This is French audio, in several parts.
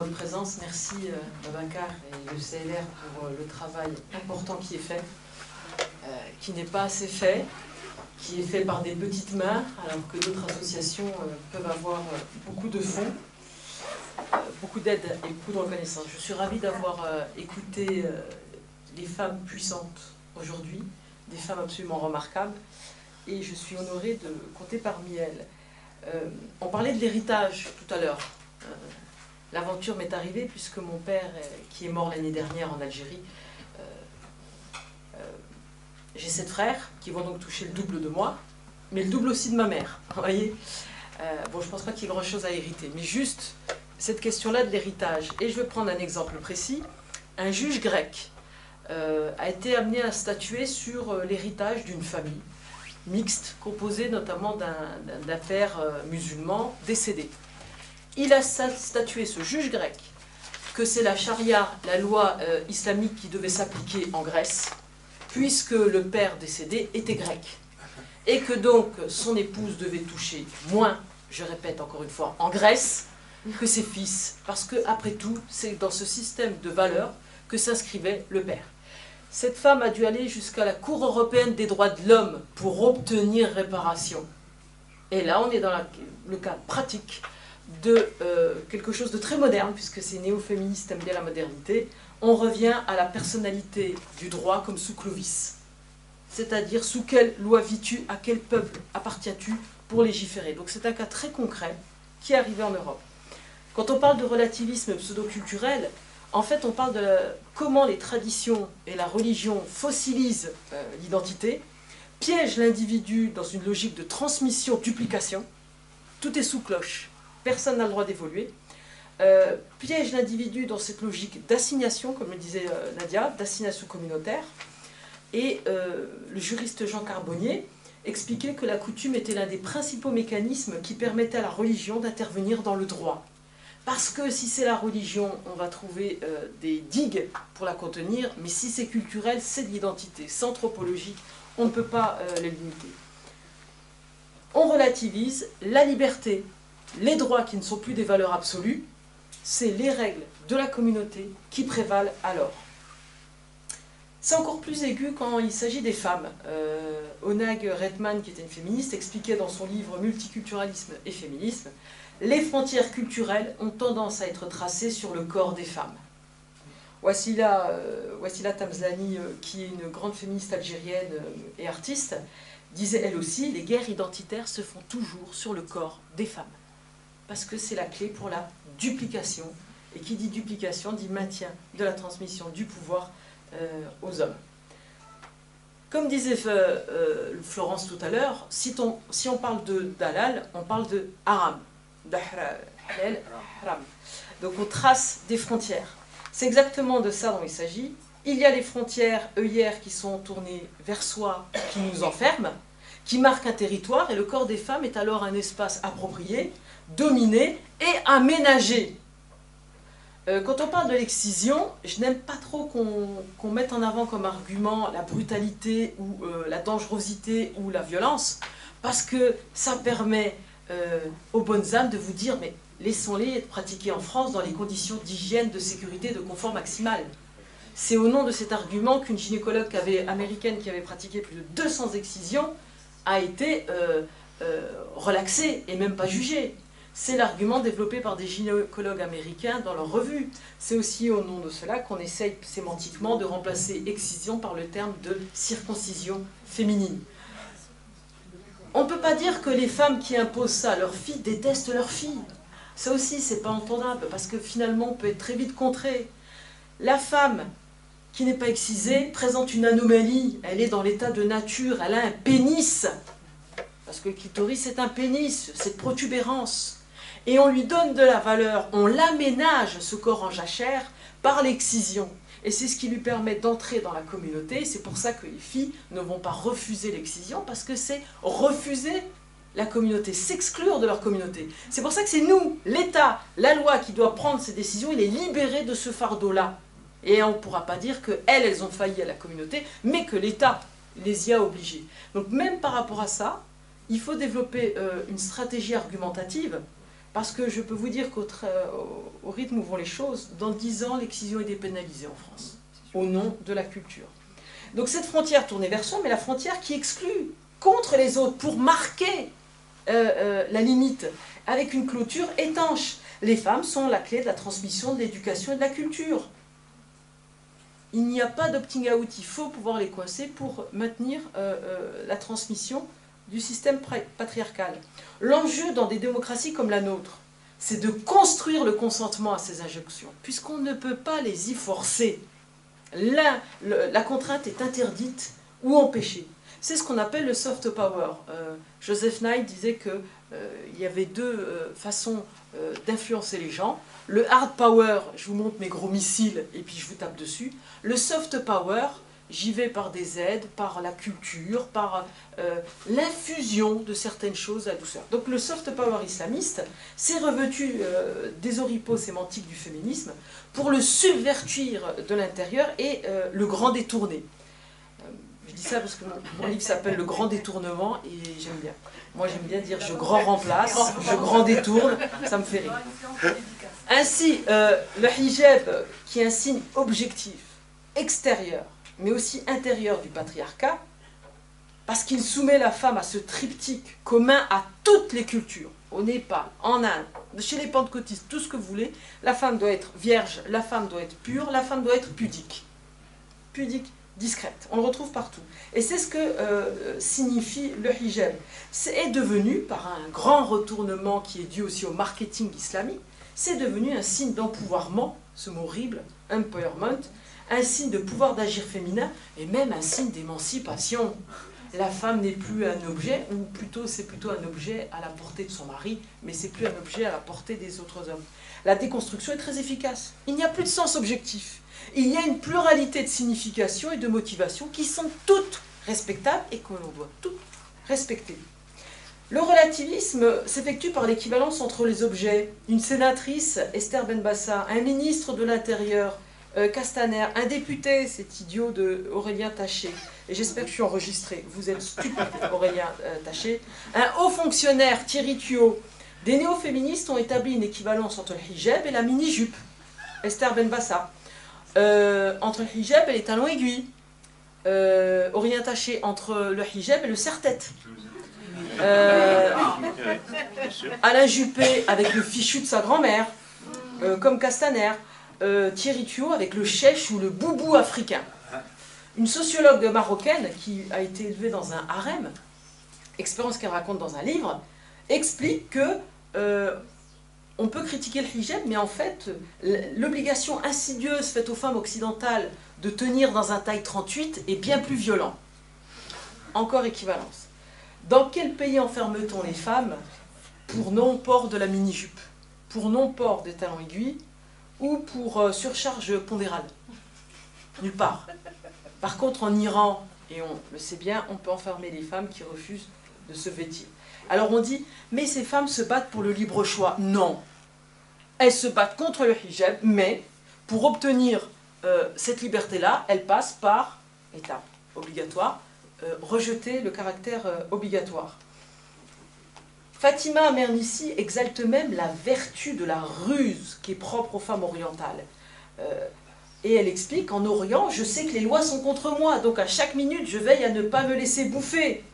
Votre présence, merci Babacar et le CLR pour le travail important qui est fait, qui n'est pas assez fait, qui est fait par des petites mains, alors que d'autres associations peuvent avoir beaucoup de fonds, beaucoup d'aide et beaucoup de reconnaissance. Je suis ravie d'avoir écouté les femmes puissantes aujourd'hui, des femmes absolument remarquables, et je suis honorée de compter parmi elles. On parlait de l'héritage tout à l'heure. L'aventure m'est arrivée puisque mon père, qui est mort l'année dernière en Algérie, j'ai 7 frères qui vont donc toucher le double de moi, mais le double aussi de ma mère. Vous voyez, bon, je ne pense pas qu'il y ait grand-chose à hériter, mais juste cette question-là de l'héritage. Et je vais prendre un exemple précis. Un juge grec a été amené à statuer sur l'héritage d'une famille mixte, composée notamment d'un père musulman décédé. Il a statué, ce juge grec, que c'est la charia, la loi islamique qui devait s'appliquer en Grèce, puisque le père décédé était grec. Et que donc son épouse devait toucher moins, je répète encore une fois, en Grèce, que ses fils. Parce que, après tout, c'est dans ce système de valeurs que s'inscrivait le père. Cette femme a dû aller jusqu'à la Cour européenne des droits de l'homme pour obtenir réparation. Et là, on est dans le cas pratique de quelque chose de très moderne, puisque ces néo-féministes aiment bien la modernité. On revient à la personnalité du droit comme sous Clovis. C'est-à-dire, sous quelle loi vis-tu, à quel peuple appartiens-tu pour légiférer. Donc c'est un cas très concret qui est arrivé en Europe. Quand on parle de relativisme pseudo-culturel, en fait on parle de comment les traditions et la religion fossilisent l'identité, piègent l'individu dans une logique de transmission-duplication, tout est sous cloche. Personne n'a le droit d'évoluer, piège l'individu dans cette logique d'assignation, comme le disait Nadia, d'assignation communautaire. Et le juriste Jean Carbonnier expliquait que la coutume était l'un des principaux mécanismes qui permettaient à la religion d'intervenir dans le droit. Parce que si c'est la religion, on va trouver des digues pour la contenir, mais si c'est culturel, c'est de l'identité. C'est anthropologique, on ne peut pas les limiter. On relativise la liberté. Les droits qui ne sont plus des valeurs absolues, c'est les règles de la communauté qui prévalent alors. C'est encore plus aigu quand il s'agit des femmes. Onag Redman, qui était une féministe, expliquait dans son livre « Multiculturalisme et féminisme » les frontières culturelles ont tendance à être tracées sur le corps des femmes. Wassila Tamzlani, qui est une grande féministe algérienne et artiste, disait elle aussi « Les guerres identitaires se font toujours sur le corps des femmes ». Parce que c'est la clé pour la duplication. Et qui dit duplication dit maintien de la transmission du pouvoir aux hommes. Comme disait Florence tout à l'heure, si on parle de dalal, on parle de haram. Halal, haram. Donc on trace des frontières. C'est exactement de ça dont il s'agit. Il y a les frontières œillères qui sont tournées vers soi, qui nous enferment, qui marquent un territoire, et le corps des femmes est alors un espace approprié, dominé et aménagé. Quand on parle de l'excision, je n'aime pas trop qu'on mette en avant comme argument la brutalité ou la dangerosité ou la violence, parce que ça permet aux bonnes âmes de vous dire mais laissons-les être pratiqués en France dans les conditions d'hygiène, de sécurité, de confort maximal. C'est au nom de cet argument qu'une gynécologue américaine qui avait pratiqué plus de 200 excisions a été relaxée et même pas jugée. C'est l'argument développé par des gynécologues américains dans leur revue. C'est aussi au nom de cela qu'on essaye sémantiquement de remplacer excision par le terme de circoncision féminine. On ne peut pas dire que les femmes qui imposent ça à leurs filles détestent leurs filles. Ça aussi, c'est pas entendable, parce que finalement, on peut être très vite contré. La femme qui n'est pas excisée présente une anomalie. Elle est dans l'état de nature, elle a un pénis. Parce que le clitoris, c'est un pénis, cette protubérance. Et on lui donne de la valeur, on l'aménage, ce corps en jachère, par l'excision. Et c'est ce qui lui permet d'entrer dans la communauté. C'est pour ça que les filles ne vont pas refuser l'excision, parce que c'est refuser la communauté, s'exclure de leur communauté. C'est pour ça que c'est nous, l'État, la loi qui doit prendre ces décisions, il est libéré de ce fardeau-là. Et on ne pourra pas dire qu'elles ont failli à la communauté, mais que l'État les y a obligées. Donc même par rapport à ça, il faut développer une stratégie argumentative Parce que je peux vous dire qu'au rythme où vont les choses, dans 10 ans, l'excision est dépénalisée en France, au nom de la culture. Donc cette frontière tournée vers soi, mais la frontière qui exclut contre les autres pour marquer la limite, avec une clôture étanche. Les femmes sont la clé de la transmission de l'éducation et de la culture. Il n'y a pas d'opting out, il faut pouvoir les coincer pour maintenir la transmission du système patriarcal. L'enjeu dans des démocraties comme la nôtre, c'est de construire le consentement à ces injonctions, puisqu'on ne peut pas les y forcer. La contrainte est interdite ou empêchée. C'est ce qu'on appelle le soft power. Joseph Nye disait qu'il y avait deux façons d'influencer les gens. Le hard power, je vous montre mes gros missiles et puis je vous tape dessus. Le soft power, j'y vais par des aides, par la culture, par l'infusion de certaines choses à douceur. Donc le soft power islamiste s'est revêtu des oripeaux sémantiques du féminisme pour le subvertir de l'intérieur et le grand détourner. Je dis ça parce que mon livre s'appelle Le Grand Détournement et j'aime bien. Moi j'aime bien dire je grand remplace, je grand détourne, ça me fait rire. Ainsi, le hijab, qui est un signe objectif, extérieur, mais aussi intérieur du patriarcat, parce qu'il soumet la femme à ce triptyque commun à toutes les cultures, au Népal, en Inde, chez les pentecôtistes, tout ce que vous voulez, la femme doit être vierge, la femme doit être pure, la femme doit être pudique. Pudique, discrète, on le retrouve partout. Et c'est ce que signifie le hijab. C'est devenu, par un grand retournement qui est dû aussi au marketing islamique, c'est devenu un signe d'empouvoirment, ce mot horrible, empowerment, un signe de pouvoir d'agir féminin et même un signe d'émancipation. La femme n'est plus un objet, ou plutôt c'est plutôt un objet à la portée de son mari, mais c'est plus un objet à la portée des autres hommes. La déconstruction est très efficace. Il n'y a plus de sens objectif. Il y a une pluralité de significations et de motivations qui sont toutes respectables et que l'on doit toutes respecter. Le relativisme s'effectue par l'équivalence entre les objets. Une sénatrice, Esther Benbassa, un ministre de l'Intérieur, Castaner, un député, cet idiot de Aurélien Taché, et j'espère que je suis enregistré, vous êtes stupide Aurélien Taché, un haut fonctionnaire, Thierry Tuot. Des néo-féministes ont établi une équivalence entre le hijab et la mini-jupe, Esther Benbassa. Entre le hijab et les talons aiguilles, Aurélien Taché, entre le hijab et le serre-tête. Alain Juppé avec le fichu de sa grand-mère, comme Castaner. Thierry Tuot avec le chèche ou le boubou africain. Une sociologue marocaine qui a été élevée dans un harem, expérience qu'elle raconte dans un livre, explique que on peut critiquer le hijab, mais en fait, l'obligation insidieuse faite aux femmes occidentales de tenir dans un taille 38 est bien plus violent. Encore équivalence. Dans quel pays enferme-t-on les femmes pour non-port de la mini-jupe, pour non-port des talons aiguilles, ou pour surcharge pondérale? Nulle part. Par contre, en Iran, et on le sait bien, on peut enfermer les femmes qui refusent de se vêtir. Alors on dit, mais ces femmes se battent pour le libre choix. Non. Elles se battent contre le hijab, mais pour obtenir cette liberté-là, elles passent par, étape obligatoire, rejeter le caractère obligatoire. Fatima Mernissi exalte même la vertu de la ruse qui est propre aux femmes orientales. Et elle explique, en Orient, je sais que les lois sont contre moi, donc à chaque minute, je veille à ne pas me laisser bouffer.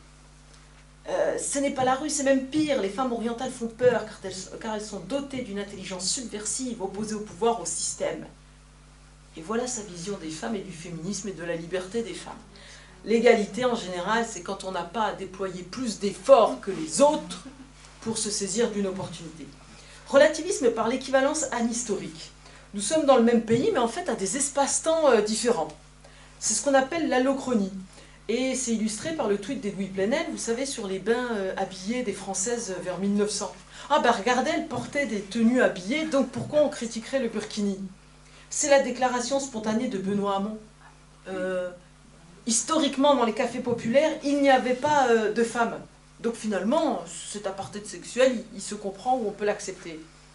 Ce n'est pas la ruse, c'est même pire. Les femmes orientales font peur car elles sont dotées d'une intelligence subversive, opposée au pouvoir, au système. Et voilà sa vision des femmes et du féminisme et de la liberté des femmes. L'égalité, en général, c'est quand on n'a pas à déployer plus d'efforts que les autres pour se saisir d'une opportunité. Relativisme par l'équivalence anhistorique. Nous sommes dans le même pays, mais en fait à des espaces-temps différents. C'est ce qu'on appelle l'allochronie. Et c'est illustré par le tweet d'Edoui Plenel, vous savez, sur les bains habillés des Françaises vers 1900. Ah ben regardez, elles portaient des tenues habillées, donc pourquoi on critiquerait le burkini? C'est la déclaration spontanée de Benoît Hamon. Historiquement, dans les cafés populaires, il n'y avait pas de femmes. Donc finalement, cet apartheid sexuel, il se comprend ou on peut l'accepter.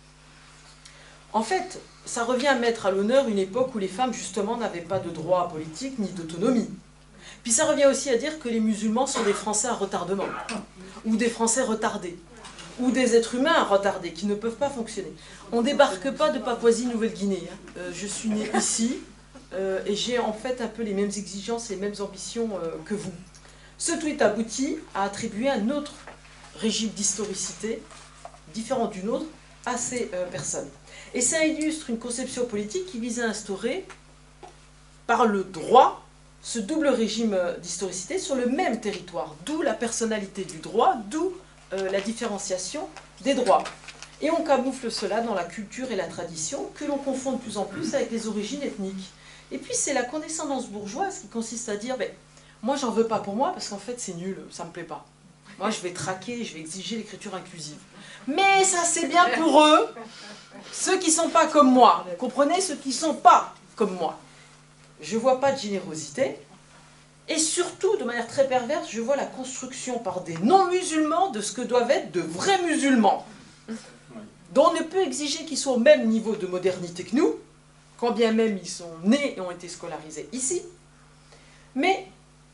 En fait, ça revient à mettre à l'honneur une époque où les femmes, justement, n'avaient pas de droit politique ni d'autonomie. Puis ça revient aussi à dire que les musulmans sont des Français à retardement, ou des Français retardés. ou des êtres humains retardés qui ne peuvent pas fonctionner. On ne débarque pas de Papouasie-Nouvelle-Guinée. Je suis née ici et j'ai en fait un peu les mêmes exigences, les mêmes ambitions que vous. Ce tweet aboutit à attribuer un autre régime d'historicité, différent du nôtre, à ces personnes. Et ça illustre une conception politique qui vise à instaurer, par le droit, ce double régime d'historicité sur le même territoire, d'où la personnalité du droit, d'où la différenciation des droits. Et on camoufle cela dans la culture et la tradition, que l'on confond de plus en plus avec les origines ethniques. Et puis c'est la condescendance bourgeoise qui consiste à dire, moi j'en veux pas pour moi, parce qu'en fait c'est nul, ça me plaît pas. Moi je vais traquer, je vais exiger l'écriture inclusive. Mais ça c'est bien pour eux, ceux qui sont pas comme moi. Vous comprenez, ceux qui sont pas comme moi. Je vois pas de générosité. Et surtout, de manière très perverse, je vois la construction par des non-musulmans de ce que doivent être de vrais musulmans, dont on ne peut exiger qu'ils soient au même niveau de modernité que nous, quand bien même ils sont nés et ont été scolarisés ici. Mais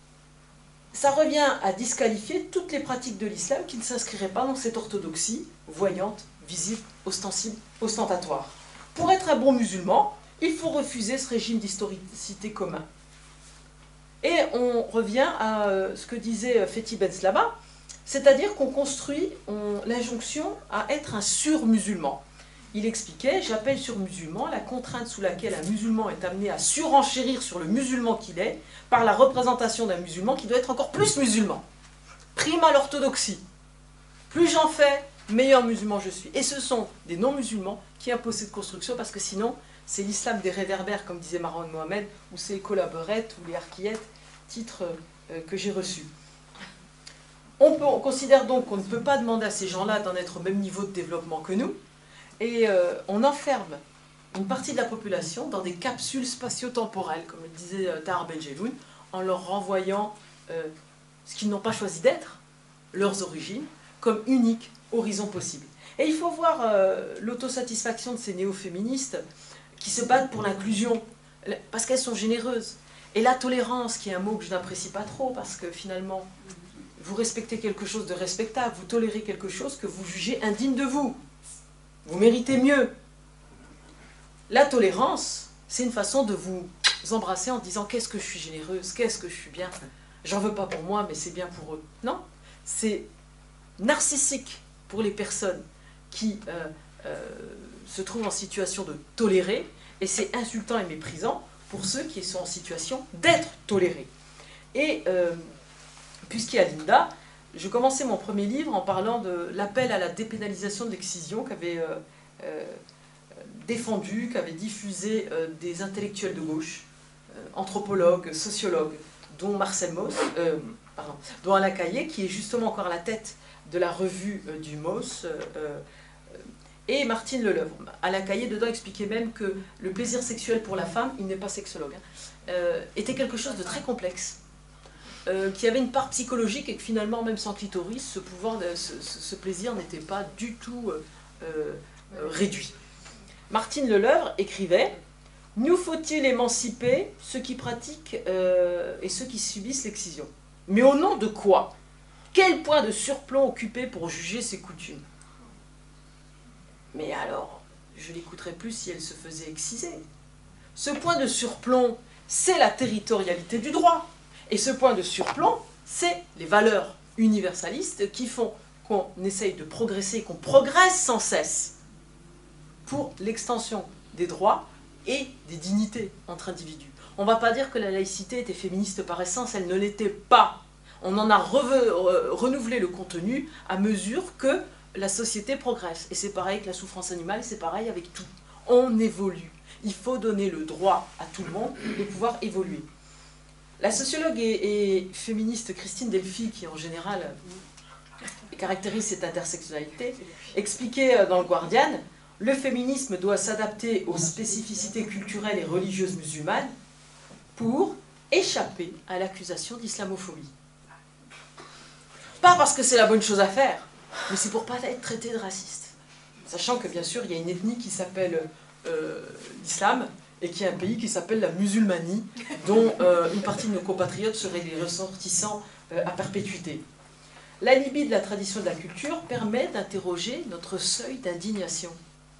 ça revient à disqualifier toutes les pratiques de l'islam qui ne s'inscriraient pas dans cette orthodoxie voyante, visible, ostensible, ostentatoire. Pour être un bon musulman, il faut refuser ce régime d'historicité commun. Et on revient à ce que disait Fethi Ben Slama, c'est-à-dire qu'on construit l'injonction à être un sur-musulman. Il expliquait, j'appelle sur-musulman la contrainte sous laquelle un musulman est amené à surenchérir sur le musulman qu'il est, par la représentation d'un musulman qui doit être encore plus musulman. Prime à l'orthodoxie. Plus j'en fais, meilleur musulman je suis. Et ce sont des non-musulmans qui imposent cette construction, parce que sinon, c'est l'islam des réverbères, comme disait Marwan Mohamed, ou c'est les collaborettes ou les harkiettes, titre que j'ai reçu. On considère donc qu'on ne peut pas demander à ces gens-là d'en être au même niveau de développement que nous, et on enferme une partie de la population dans des capsules spatio-temporelles, comme le disait Tahar Benjeloun, en leur renvoyant ce qu'ils n'ont pas choisi d'être, leurs origines, comme unique horizon possible. Et il faut voir l'autosatisfaction de ces néo-féministes qui se battent pour l'inclusion, parce qu'elles sont généreuses. Et la tolérance, qui est un mot que je n'apprécie pas trop, parce que finalement, vous respectez quelque chose de respectable, vous tolérez quelque chose que vous jugez indigne de vous. Vous méritez mieux. La tolérance, c'est une façon de vous embrasser en disant « qu'est-ce que je suis généreuse, qu'est-ce que je suis bien, j'en veux pas pour moi, mais c'est bien pour eux ». Non, c'est narcissique pour les personnes qui se trouvent en situation de tolérer, et c'est insultant et méprisant pour ceux qui sont en situation d'être tolérés. Et puisqu'il y a Linda, je commençais mon premier livre en parlant de l'appel à la dépénalisation de l'excision qu'avait défendu, qu'avaient diffusé des intellectuels de gauche, anthropologues, sociologues, dont Marcel Mauss, dont Alain Caillé, qui est justement encore à la tête de la revue du Mauss, et Martine Leleuvre. Alain Caillé, dedans, expliquait même que le plaisir sexuel pour la femme, il n'est pas sexologue, était quelque chose de très complexe, qui avait une part psychologique et que finalement, même sans clitoris, ce plaisir n'était pas du tout réduit. Martine Leleuvre écrivait « Nous faut-il émanciper ceux qui pratiquent et ceux qui subissent l'excision. Mais au nom de quoi? Quel point de surplomb occuper pour juger ces coutumes? Mais alors, je l'écouterais plus si elle se faisait exciser. Ce point de surplomb, c'est la territorialité du droit. Et ce point de surplomb, c'est les valeurs universalistes qui font qu'on essaye de progresser, qu'on progresse sans cesse pour l'extension des droits et des dignités entre individus. On ne va pas dire que la laïcité était féministe par essence, elle ne l'était pas. On en a renouvelé le contenu à mesure que la société progresse. Et c'est pareil avec la souffrance animale, c'est pareil avec tout. On évolue. Il faut donner le droit à tout le monde de pouvoir évoluer. La sociologue et féministe Christine Delphi, qui en général caractérise cette intersectionnalité, expliquait dans le Guardian « Le féminisme doit s'adapter aux spécificités culturelles et religieuses musulmanes pour échapper à l'accusation d'islamophobie. » Pas parce que c'est la bonne chose à faire, mais c'est pour ne pas être traité de raciste. Sachant que bien sûr, il y a une ethnie qui s'appelle l'islam, et qui est un pays qui s'appelle la musulmanie, dont une partie de nos compatriotes seraient des ressortissants à perpétuité. L'alibi de la tradition et de la culture permet d'interroger notre seuil d'indignation.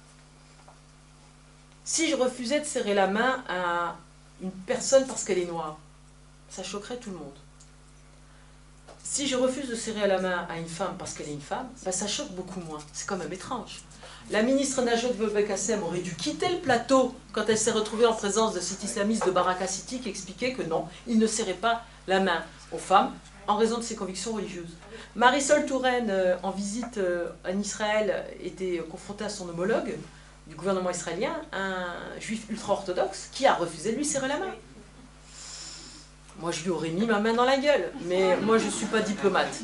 Si je refusais de serrer la main à une personne parce qu'elle est noire, ça choquerait tout le monde. Si je refuse de serrer la main à une femme parce qu'elle est une femme, ben ça choque beaucoup moins. C'est quand même étrange. La ministre Najat Vallaud-Belkacem aurait dû quitter le plateau quand elle s'est retrouvée en présence de cet islamiste de Baraka City qui expliquait que non, il ne serrait pas la main aux femmes en raison de ses convictions religieuses. Marisol Touraine, en visite en Israël, était confrontée à son homologue du gouvernement israélien, un juif ultra-orthodoxe, qui a refusé de lui serrer la main. Moi, je lui aurais mis ma main dans la gueule, mais moi, je ne suis pas diplomate.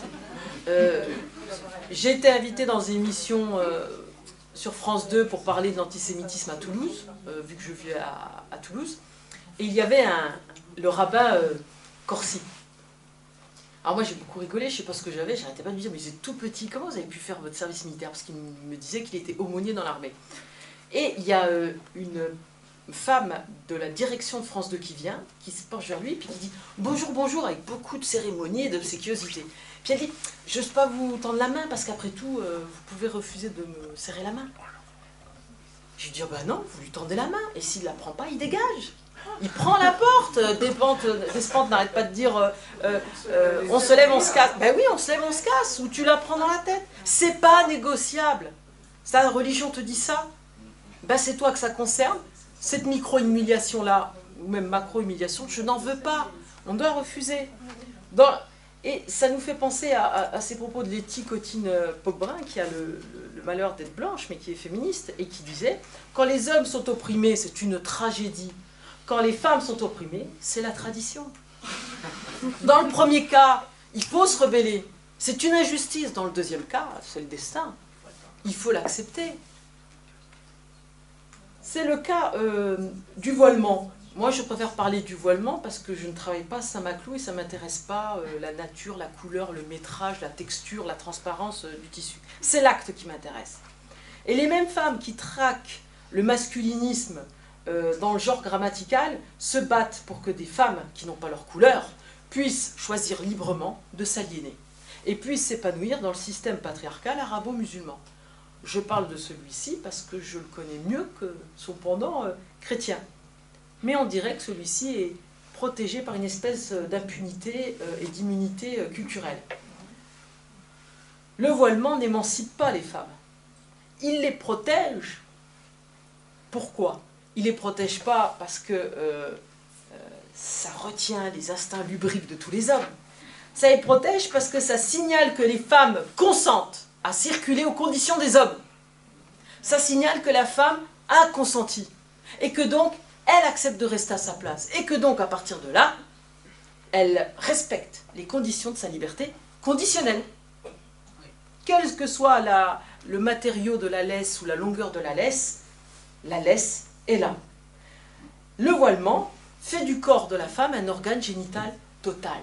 J'ai été invitée dans une émission sur France 2 pour parler de l'antisémitisme à Toulouse, vu que je vis à Toulouse, et il y avait le rabbin Corsi. Alors moi j'ai beaucoup rigolé, je ne sais pas ce que j'avais, j'arrêtais pas de me dire mais vous êtes tout petit, comment vous avez pu faire votre service militaire? Parce qu'il me disait qu'il était aumônier dans l'armée. Et il y a une femme de la direction de France 2 qui vient, qui se penche vers lui, puis qui dit « Bonjour, bonjour » avec beaucoup de cérémonie et d'obséquiosité. Puis elle dit « J'ose pas vous tendre la main parce qu'après tout, vous pouvez refuser de me serrer la main. » Je lui dis « Ben non, vous lui tendez la main, et s'il ne la prend pas, il dégage. » Il prend la porte, Despentes n'arrête pas de dire on se lève, on se casse. Ben oui, on se lève, on se casse, ou tu la prends dans la tête. C'est pas négociable. Ta religion te dit ça, ben c'est toi que ça concerne. Cette micro-humiliation-là, ou même macro-humiliation, je n'en veux pas. On doit refuser. Et ça nous fait penser à ces propos de Letty Cotine-Pogbrun, qui a le malheur d'être blanche, mais qui est féministe, et qui disait « Quand les hommes sont opprimés, c'est une tragédie. Quand les femmes sont opprimées, c'est la tradition. » Dans le premier cas, il faut se rebeller. C'est une injustice. Dans le deuxième cas, c'est le destin. Il faut l'accepter. C'est le cas du voilement. Moi, je préfère parler du voilement parce que je ne travaille pas à Saint-Maclou et ça ne m'intéresse pas la nature, la couleur, le métrage, la texture, la transparence du tissu. C'est l'acte qui m'intéresse. Et les mêmes femmes qui traquent le masculinisme dans le genre grammatical se battent pour que des femmes qui n'ont pas leur couleur puissent choisir librement de s'aliéner et puissent s'épanouir dans le système patriarcal arabo-musulman. Je parle de celui-ci parce que je le connais mieux que son pendant chrétien. Mais on dirait que celui-ci est protégé par une espèce d'impunité et d'immunité culturelle. Le voilement n'émancipe pas les femmes. Il les protège. Pourquoi? Il ne les protège pas parce que ça retient les instincts lubriques de tous les hommes. Ça les protège parce que ça signale que les femmes consentent à circuler aux conditions des hommes. Ça signale que la femme a consenti et que donc elle accepte de rester à sa place et que donc à partir de là, elle respecte les conditions de sa liberté conditionnelle. Quel que soit le matériau de la laisse ou la longueur de la laisse est là. Le voilement fait du corps de la femme un organe génital total.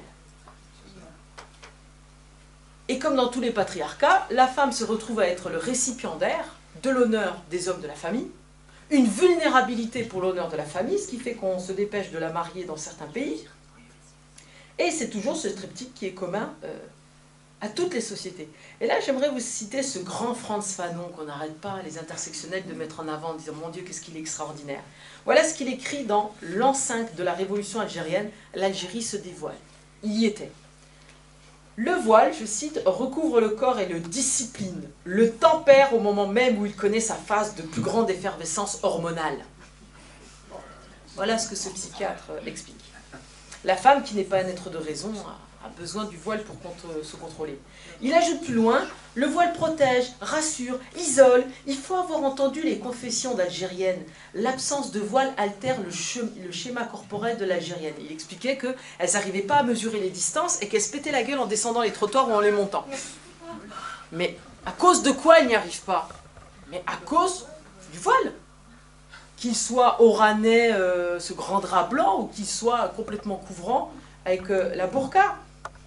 Et comme dans tous les patriarcats, la femme se retrouve à être le récipiendaire de l'honneur des hommes de la famille, une vulnérabilité pour l'honneur de la famille, ce qui fait qu'on se dépêche de la marier dans certains pays. Et c'est toujours ce triptyque qui est commun à toutes les sociétés. Et là, j'aimerais vous citer ce grand Frantz Fanon qu'on n'arrête pas, les intersectionnels, de mettre en avant en disant « Mon Dieu, qu'est-ce qu'il est extraordinaire !» Voilà ce qu'il écrit dans l'an 5 de la révolution algérienne, « L'Algérie se dévoile ». Il y était. Le voile, je cite, recouvre le corps et le discipline, le tempère au moment même où il connaît sa phase de plus grande effervescence hormonale. Voilà ce que ce psychiatre explique. La femme, qui n'est pas un être de raison, a besoin du voile pour se contrôler. Il ajoute plus loin, le voile protège, rassure, isole. Il faut avoir entendu les confessions d'Algériennes. L'absence de voile altère le schéma corporel de l'Algérienne. Il expliquait qu'elles n'arrivaient pas à mesurer les distances et qu'elles se pétaient la gueule en descendant les trottoirs ou en les montant. Mais à cause de quoi elles n'y arrivent pas? Mais à cause du voile. Qu'il soit oranais, ce grand drap blanc, ou qu'il soit complètement couvrant avec la burqa.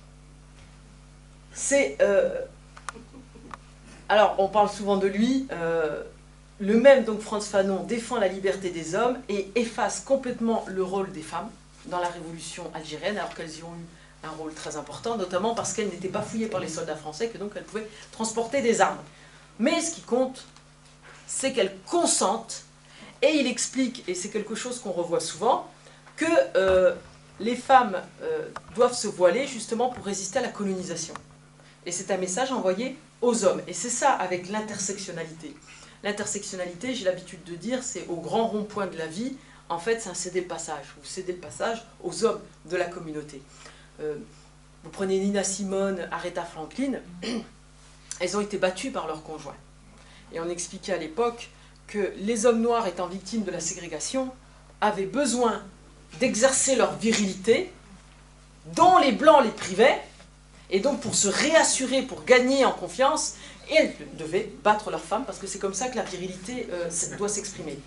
Alors, on parle souvent de lui, le même, donc Frantz Fanon, défend la liberté des hommes et efface complètement le rôle des femmes dans la révolution algérienne, alors qu'elles y ont eu un rôle très important, notamment parce qu'elle n'était pas fouillée par les soldats français, que donc elle pouvait transporter des armes. Mais ce qui compte, c'est qu'elle consente, et il explique, et c'est quelque chose qu'on revoit souvent, que les femmes doivent se voiler justement pour résister à la colonisation. Et c'est un message envoyé aux hommes. Et c'est ça avec l'intersectionnalité. L'intersectionnalité, j'ai l'habitude de dire, c'est au grand rond-point de la vie, en fait, c'est un céder le passage. Vous cédez le passage aux hommes de la communauté. Vous prenez Nina Simone, Aretha Franklin, elles ont été battues par leurs conjoints. Et on expliquait à l'époque que les hommes noirs étant victimes de la ségrégation avaient besoin d'exercer leur virilité, dont les blancs les privaient, et donc pour se réassurer, pour gagner en confiance, et elles devaient battre leurs femmes, parce que c'est comme ça que la virilité doit s'exprimer.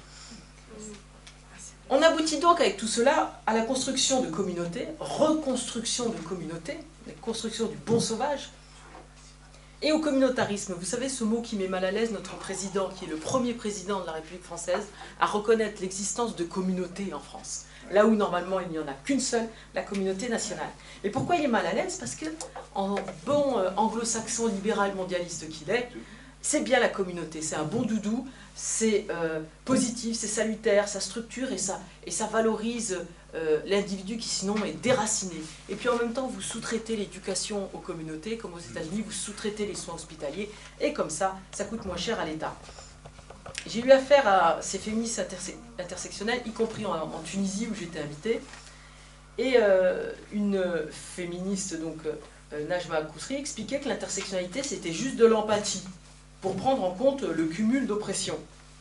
On aboutit donc avec tout cela à la construction de communautés, reconstruction de communautés, la construction du bon sauvage, et au communautarisme. Vous savez, ce mot qui met mal à l'aise notre président, qui est le premier président de la République française, à reconnaître l'existence de communautés en France. Là où normalement il n'y en a qu'une seule, la communauté nationale. Et pourquoi il est mal à l'aise? Parce que, en bon anglo-saxon libéral mondialiste qu'il est, c'est bien la communauté, c'est un bon doudou, c'est positif, c'est salutaire, ça structure et ça valorise l'individu qui sinon est déraciné. Et puis en même temps, vous sous-traitez l'éducation aux communautés, comme aux États-Unis, vous sous-traitez les soins hospitaliers, et comme ça coûte moins cher à l'État. J'ai eu affaire à ces féministes intersectionnelles, y compris en Tunisie où j'étais invitée, et une féministe, donc Najma Kousri, expliquait que l'intersectionnalité c'était juste de l'empathie, pour prendre en compte le cumul d'oppression.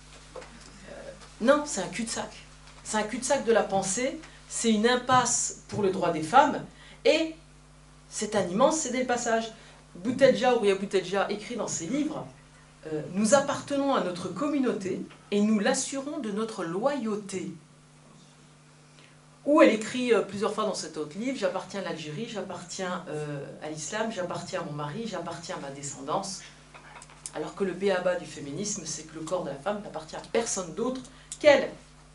Non, c'est un cul-de-sac. C'est un cul-de-sac de la pensée, c'est une impasse pour le droit des femmes, et c'est un immense céder le passage. Boutelja, Ouria Boutelja, écrit dans ses livres, nous appartenons à notre communauté et nous l'assurons de notre loyauté. Ou elle écrit plusieurs fois dans cet autre livre, j'appartiens à l'Algérie, j'appartiens à l'islam, j'appartiens à mon mari, j'appartiens à ma descendance. Alors que le b.a.-ba du féminisme, c'est que le corps de la femme n'appartient à personne d'autre qu'elle.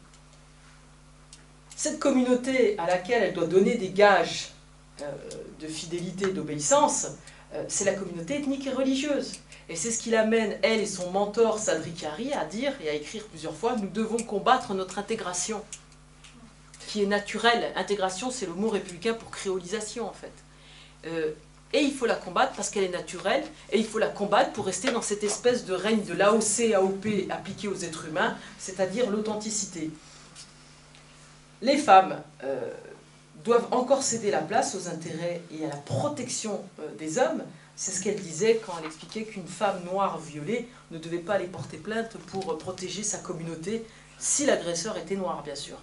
Cette communauté à laquelle elle doit donner des gages de fidélité, d'obéissance, c'est la communauté ethnique et religieuse. Et c'est ce qui l'amène, elle et son mentor Sadri Kari, à dire et à écrire plusieurs fois, nous devons combattre notre intégration, qui est naturelle. Intégration, c'est le mot républicain pour créolisation, en fait. Et il faut la combattre parce qu'elle est naturelle, et il faut la combattre pour rester dans cette espèce de règne de l'AOC, AOP appliqué aux êtres humains, c'est-à-dire l'authenticité. Les femmes doivent encore céder la place aux intérêts et à la protection des hommes. C'est ce qu'elle disait quand elle expliquait qu'une femme noire violée ne devait pas aller porter plainte pour protéger sa communauté, si l'agresseur était noir, bien sûr.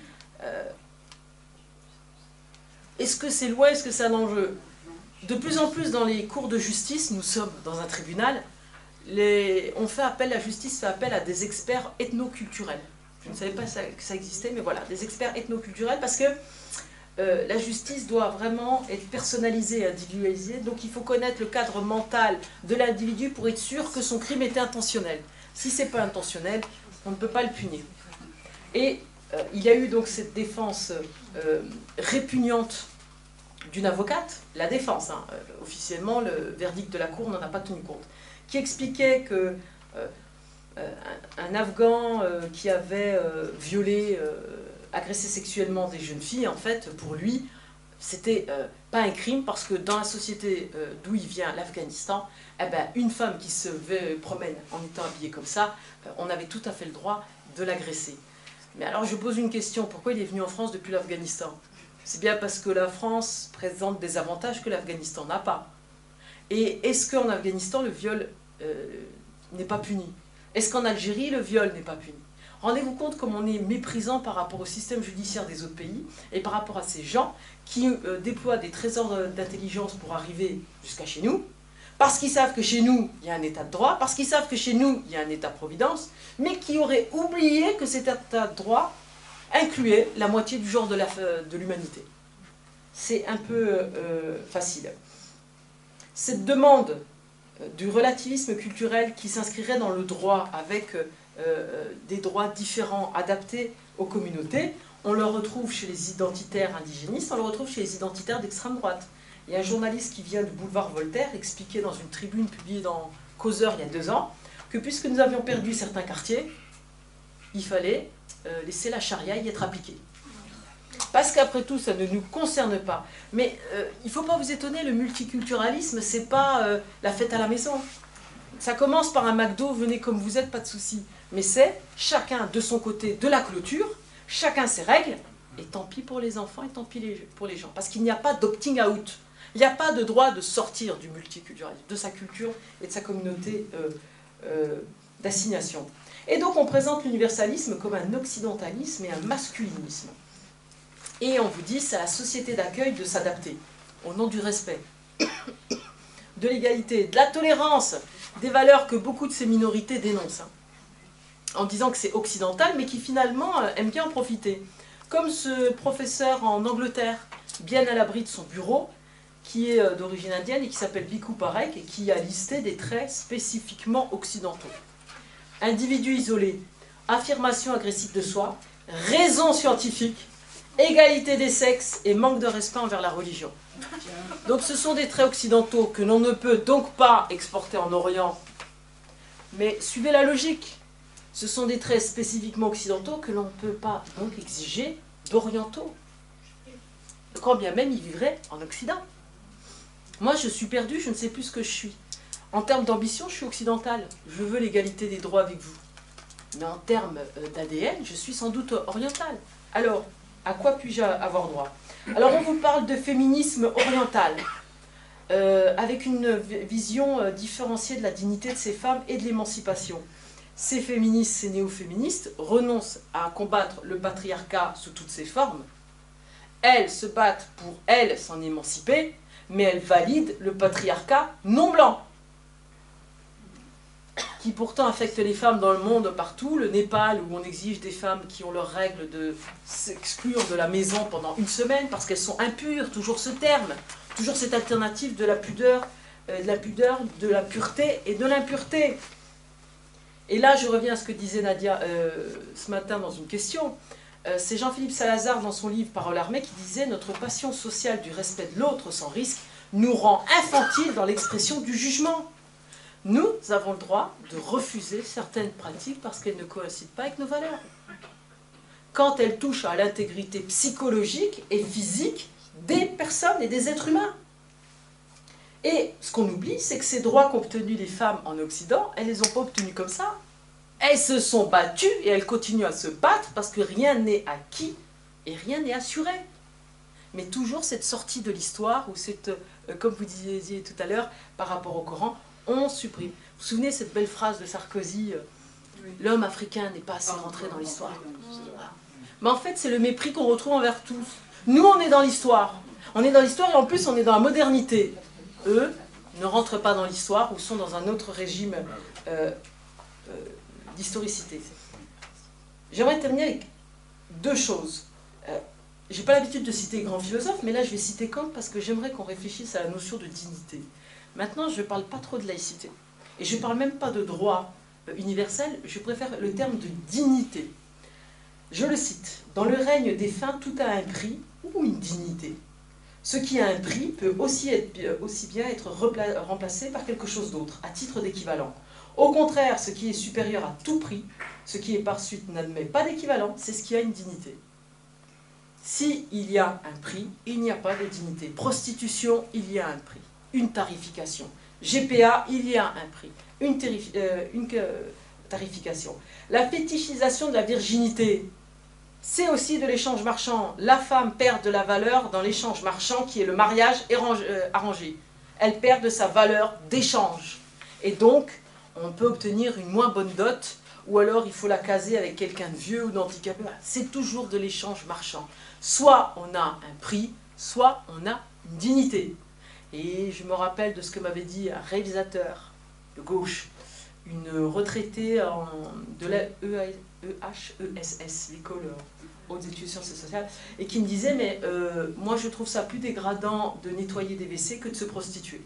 Est-ce que c'est loin, est-ce que c'est un enjeu? De plus en plus dans les cours de justice, nous sommes dans un tribunal, on fait appel, la justice fait appel à des experts ethnoculturels. Je ne savais pas que ça existait, mais voilà, des experts ethnoculturels, parce que la justice doit vraiment être personnalisée et individualisée, donc il faut connaître le cadre mental de l'individu pour être sûr que son crime était intentionnel. Si ce n'est pas intentionnel, on ne peut pas le punir. Et il y a eu donc cette défense répugnante d'une avocate, la défense, hein, officiellement le verdict de la cour n'en a pas tenu compte, qui expliquait que un Afghan qui avait violé, agressé sexuellement des jeunes filles, en fait, pour lui, c'était pas un crime, parce que dans la société d'où il vient, l'Afghanistan, eh ben, une femme qui se promène en étant habillée comme ça, on avait tout à fait le droit de l'agresser. Mais alors je pose une question, pourquoi il est venu en France depuis l'Afghanistan? C'est bien parce que la France présente des avantages que l'Afghanistan n'a pas. Et est-ce qu'en Afghanistan, le viol n'est pas puni? Est-ce qu'en Algérie, le viol n'est pas puni? Rendez-vous compte comme on est méprisant par rapport au système judiciaire des autres pays et par rapport à ces gens qui déploient des trésors d'intelligence pour arriver jusqu'à chez nous, parce qu'ils savent que chez nous, il y a un état de droit, parce qu'ils savent que chez nous, il y a un état-providence, mais qui auraient oublié que cet état de droit incluait la moitié du genre de l'humanité. C'est un peu facile. Cette demande du relativisme culturel qui s'inscrirait dans le droit avec des droits différents adaptés aux communautés, on le retrouve chez les identitaires indigénistes, on le retrouve chez les identitaires d'extrême droite. Il y a un journaliste qui vient du boulevard Voltaire expliquer dans une tribune publiée dans Causeur il y a 2 ans que puisque nous avions perdu certains quartiers, il fallait laisser la charia y être appliquée. Parce qu'après tout, ça ne nous concerne pas. Mais il ne faut pas vous étonner, le multiculturalisme, ce n'est pas la fête à la maison. Ça commence par un McDo, venez comme vous êtes, pas de souci. Mais c'est chacun de son côté de la clôture, chacun ses règles, et tant pis pour les enfants et tant pis pour les gens. Parce qu'il n'y a pas d'opting out. Il n'y a pas de droit de sortir du multiculturalisme, de sa culture et de sa communauté d'assignation. Et donc on présente l'universalisme comme un occidentalisme et un masculinisme. Et on vous dit, c'est à la société d'accueil de s'adapter, au nom du respect, de l'égalité, de la tolérance, des valeurs que beaucoup de ces minorités dénoncent, en disant que c'est occidental, mais qui finalement aiment bien en profiter. Comme ce professeur en Angleterre, bien à l'abri de son bureau, qui est d'origine indienne et qui s'appelle Bhikkhu Parekh, et qui a listé des traits spécifiquement occidentaux. Individu isolé, affirmation agressive de soi, raison scientifique, égalité des sexes et manque de respect envers la religion. Donc ce sont des traits occidentaux que l'on ne peut donc pas exporter en Orient. Mais suivez la logique. Ce sont des traits spécifiquement occidentaux que l'on ne peut pas donc exiger d'orientaux. Quand bien même ils vivraient en Occident. Moi je suis perdu, je ne sais plus ce que je suis. En termes d'ambition, je suis occidentale. Je veux l'égalité des droits avec vous. Mais en termes d'ADN, je suis sans doute orientale. Alors, à quoi puis-je avoir droit? Alors on vous parle de féminisme oriental, avec une vision différenciée de la dignité de ces femmes et de l'émancipation. Ces féministes, ces néo-féministes renoncent à combattre le patriarcat sous toutes ses formes. Elles se battent pour, elles, s'en émanciper, mais elles valident le patriarcat non blanc, qui pourtant affecte les femmes dans le monde partout. Le Népal, où on exige des femmes qui ont leurs règles de s'exclure de la maison pendant 1 semaine parce qu'elles sont impures, toujours ce terme, toujours cette alternative de la pudeur, de la pureté et de l'impureté. Et là, je reviens à ce que disait Nadia ce matin dans une question. C'est Jean-Philippe Salazar dans son livre Parole armée qui disait « Notre passion sociale du respect de l'autre sans risque nous rend infantiles dans l'expression du jugement. » Nous avons le droit de refuser certaines pratiques parce qu'elles ne coïncident pas avec nos valeurs. Quand elles touchent à l'intégrité psychologique et physique des personnes et des êtres humains. Et ce qu'on oublie, c'est que ces droits qu'ont obtenus les femmes en Occident, elles ne les ont pas obtenus comme ça. Elles se sont battues et elles continuent à se battre parce que rien n'est acquis et rien n'est assuré. Mais toujours cette sortie de l'histoire, ou cette, comme vous disiez tout à l'heure, par rapport au Coran, on supprime. Vous vous souvenez cette belle phrase de Sarkozy, l'homme africain n'est pas assez rentré dans l'histoire. Mais en fait, c'est le mépris qu'on retrouve envers tous. Nous, on est dans l'histoire. On est dans l'histoire et en plus, on est dans la modernité. Eux ne rentrent pas dans l'histoire ou sont dans un autre régime d'historicité. J'aimerais terminer avec 2 choses. J'ai pas l'habitude de citer grands philosophes, mais là, je vais citer Kant parce que j'aimerais qu'on réfléchisse à la notion de dignité. Maintenant, je ne parle pas trop de laïcité. Et je ne parle même pas de droit universel, je préfère le terme de dignité. Je le cite. Dans le règne des fins, tout a un prix ou une dignité. Ce qui a un prix peut aussi bien être remplacé par quelque chose d'autre, à titre d'équivalent. Au contraire, ce qui est supérieur à tout prix, ce qui est par suite n'admet pas d'équivalent, c'est ce qui a une dignité. S'il y a un prix, il n'y a pas de dignité. Prostitution, il y a un prix. Une tarification. GPA, il y a un prix. Une tarification. La fétichisation de la virginité, c'est aussi de l'échange marchand. La femme perd de la valeur dans l'échange marchand qui est le mariage arrangé. Elle perd de sa valeur d'échange. Et donc, on peut obtenir une moins bonne dot, ou alors il faut la caser avec quelqu'un de vieux ou d'handicapé. C'est toujours de l'échange marchand. Soit on a un prix, soit on a une dignité. Et je me rappelle de ce que m'avait dit un réalisateur de gauche, une retraitée de la EHESS, l'école haute études sciences sociales, et qui me disait, mais moi je trouve ça plus dégradant de nettoyer des WC que de se prostituer.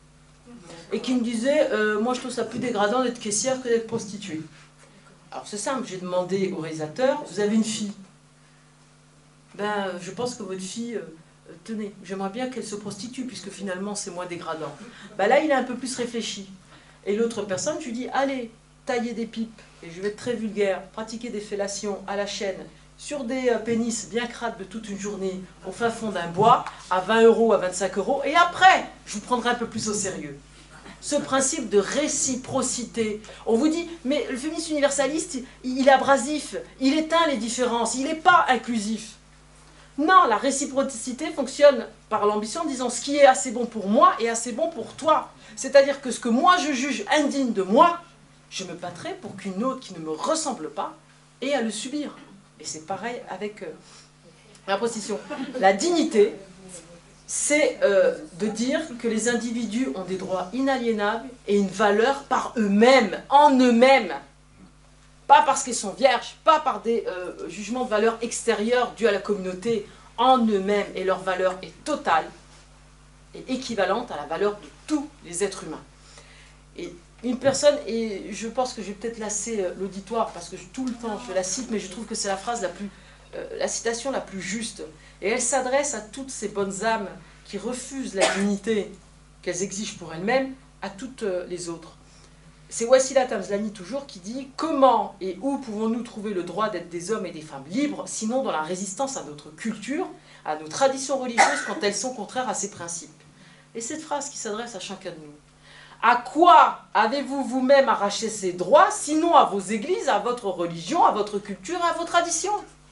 Et qui me disait, moi je trouve ça plus dégradant d'être caissière que d'être prostituée. Alors c'est simple, j'ai demandé au réalisateur, vous avez une fille, ben, je pense que votre fille, tenez, j'aimerais bien qu'elle se prostitue, puisque finalement c'est moins dégradant. Ben là, il a un peu plus réfléchi. Et l'autre personne, je lui dis, allez, tailler des pipes, et je vais être très vulgaire, pratiquer des fellations à la chaîne, sur des pénis bien crades de toute une journée, au fin fond d'un bois, à 20 €, à 25 €, et après, je vous prendrai un peu plus au sérieux. Ce principe de réciprocité. On vous dit, mais le féminisme universaliste, il est abrasif, il éteint les différences, il n'est pas inclusif. Non, la réciprocité fonctionne par l'ambition en disant ce qui est assez bon pour moi est assez bon pour toi. C'est-à-dire que ce que moi je juge indigne de moi, je me battrai pour qu'une autre qui ne me ressemble pas ait à le subir. Et c'est pareil avec la prostitution. La dignité, c'est de dire que les individus ont des droits inaliénables et une valeur par eux-mêmes, en eux-mêmes. Pas parce qu'ils sont vierges, pas par des jugements de valeur extérieurs dus à la communauté, en eux-mêmes. Et leur valeur est totale et équivalente à la valeur de tous les êtres humains. Et une personne, et je pense que je vais peut-être lasser l'auditoire, parce que tout le temps je la cite, mais je trouve que c'est la phrase la citation la plus juste. Et elle s'adresse à toutes ces bonnes âmes qui refusent la dignité qu'elles exigent pour elles-mêmes à toutes les autres. C'est Wassila Tamzlani toujours qui dit « Comment et où pouvons-nous trouver le droit d'être des hommes et des femmes libres, sinon dans la résistance à notre culture, à nos traditions religieuses quand elles sont contraires à ces principes ?» Et cette phrase qui s'adresse à chacun de nous. À quoi avez-vous vous-même arraché ces droits, sinon à vos églises, à votre religion, à votre culture, à vos traditions?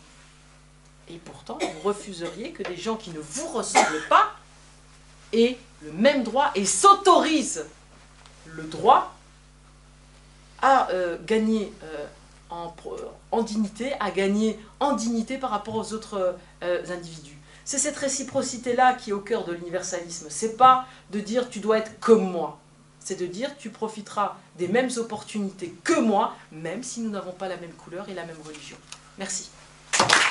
Et pourtant, vous refuseriez que des gens qui ne vous ressemblent pas aient le même droit et s'autorisent le droit à gagner en dignité, à gagner en dignité par rapport aux autres individus. C'est cette réciprocité-là qui est au cœur de l'universalisme. C'est pas de dire tu dois être comme moi. C'est de dire tu profiteras des mêmes opportunités que moi, même si nous n'avons pas la même couleur et la même religion. Merci.